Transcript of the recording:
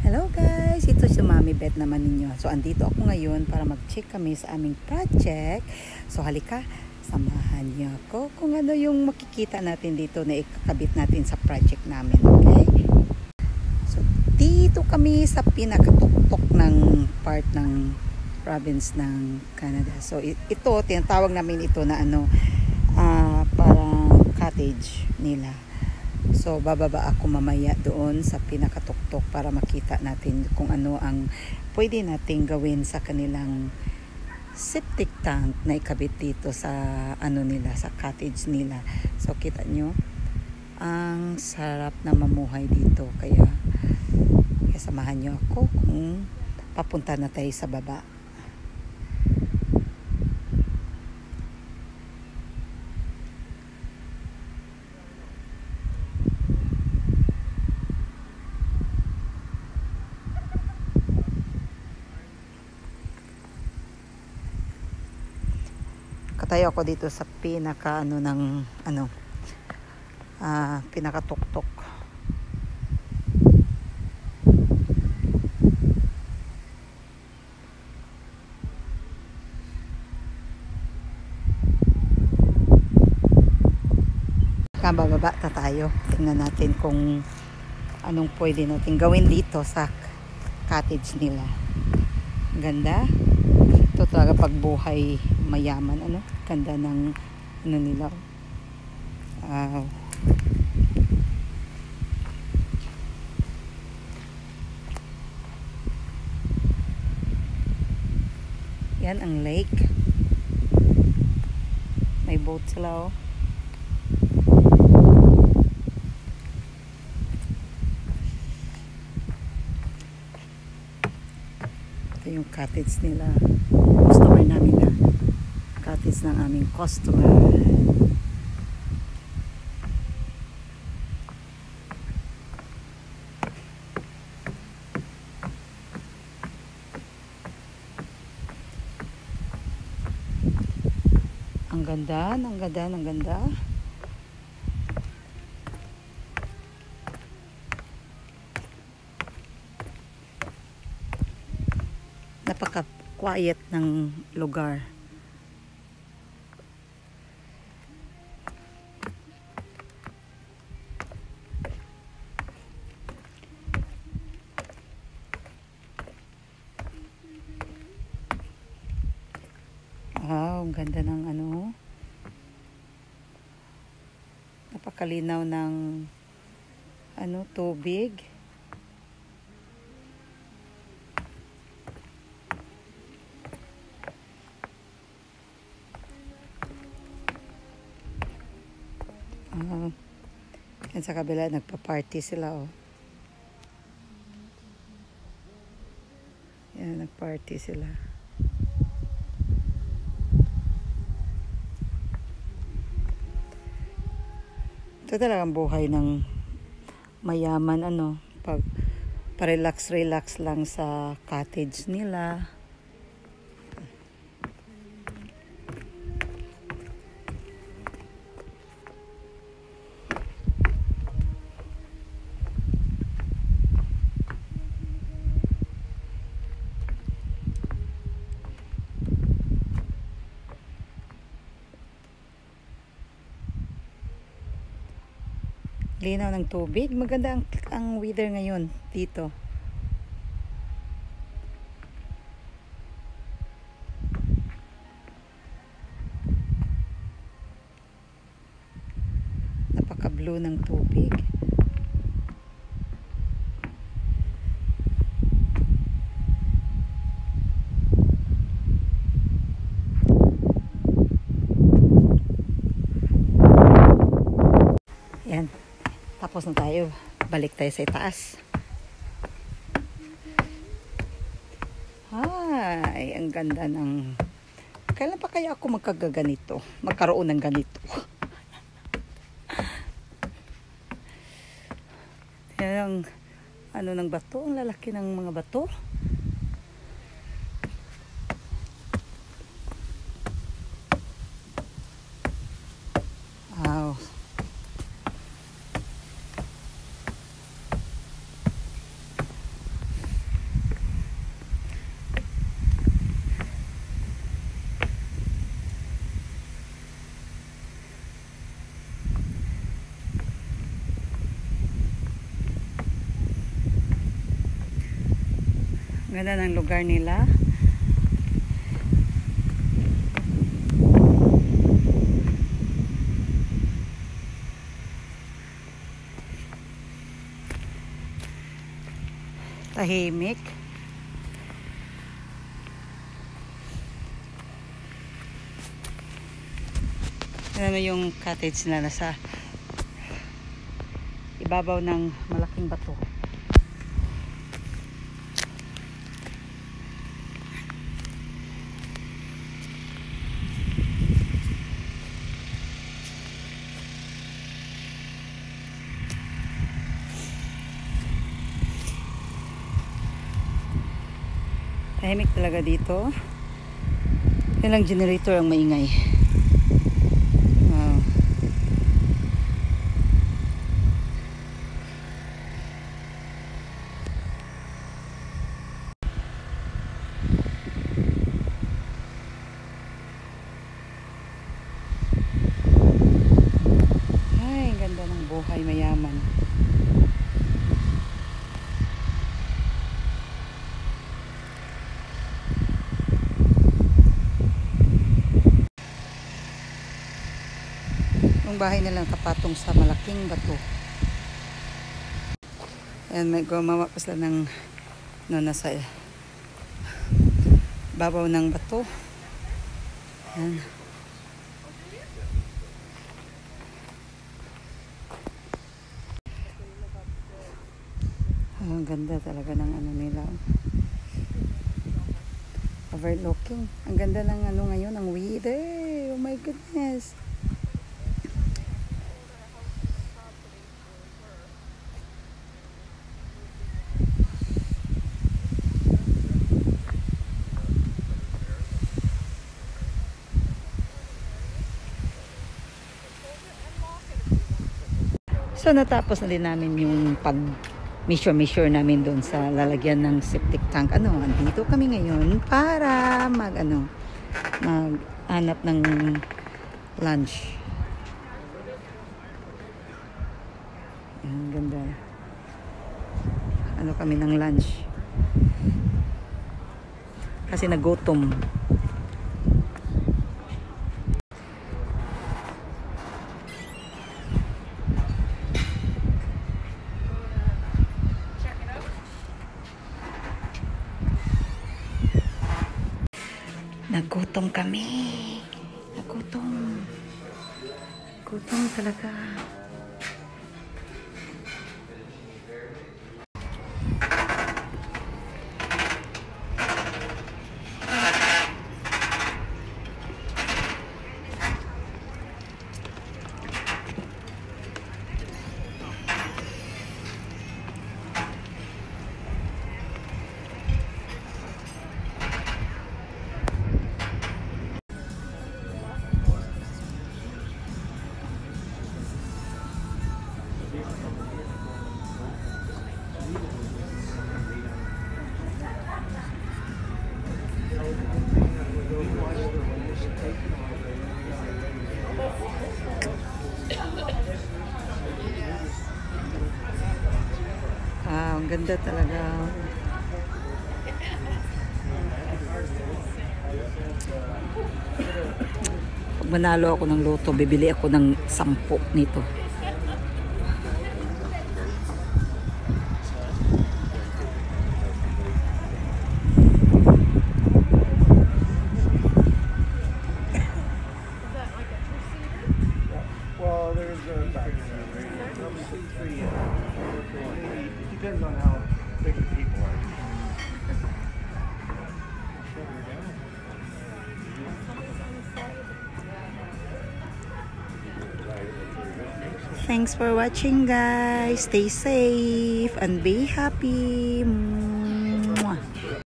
Hello guys! Ito si Mami Beth naman ninyo. So andito ako ngayon para mag-check kami sa aming project. So halika, samahan niyo ako kung ano yung makikita natin dito na ikakabit natin sa project namin. Okay? So dito kami sa pinakatuktok ng part ng province ng Canada. So ito, tinatawag namin ito na parang cottage nila. So bababa ako mamaya doon sa pinakatuktok para makita natin kung ano ang pwede nating gawin sa kanilang septic tank na ikabit dito sa nila, sa cottage nila. So kita nyo, ang sarap na mamuhay dito. Kaya samahan nyo ako kung papunta na tayo sa baba. Katayo ako dito sa pinakatuktok. Bababa na tayo. Tingnan natin kung anong pwede natin gawin dito sa cottage nila. Ganda. Ito talaga pagbuhay mayaman, ganda ng nila. Yan ang lake. May boat sila. Ito yung cottage nila. Customer namin na. Cottage ng aming customer. Ang ganda, ang ganda, ang ganda. Napaka-quiet ng lugar. Wow, ang ganda ng napakalinaw ng tubig. Yan sa kabila, nagpa-party sila. Yan, nag-party sila. Ito talagang buhay ng mayaman, pag pa-relax lang sa cottage nila. Linaw ng tubig. Maganda ang weather ngayon dito. Napaka-blue ng tubig. Yan. Tapos na tayo. Balik tayo sa itaas. Ay, ang ganda ng... Kailan pa kaya ako magkagaganito? Magkaroon ng ganito. Yan ang ng bato. Ang lalaki ng mga bato. Wow. Ganda ng lugar nila. Tahimik. Ano yung cottage na nasa ibabaw ng malaking bato. Tahimik talaga dito. Yan lang generator ang maingay. Wow. Ay, ganda ng buhay mayaman. Yung bahay nilang kapatong sa malaking bato. Ayan, may gumawa pa sila ng nasa babaw ng bato. Ayan. Ang ganda talaga ng ano nila. Overlooking. Ang ganda ng ano ngayon, ng weather. Oh my goodness. So natapos na din namin yung pag-measure namin doon sa lalagyan ng septic tank. Andito kami ngayon para maghanap ng lunch. Ang ganda. Kami ng lunch. Kasi nagutom. Nagutom kami. Nagutom. Gutom talaga. Ang ganda talaga. Pag manalo ako ng loto, bibili ako ng 10 nito. Depends on how big the people are. Thanks for watching, guys. Stay safe and be happy.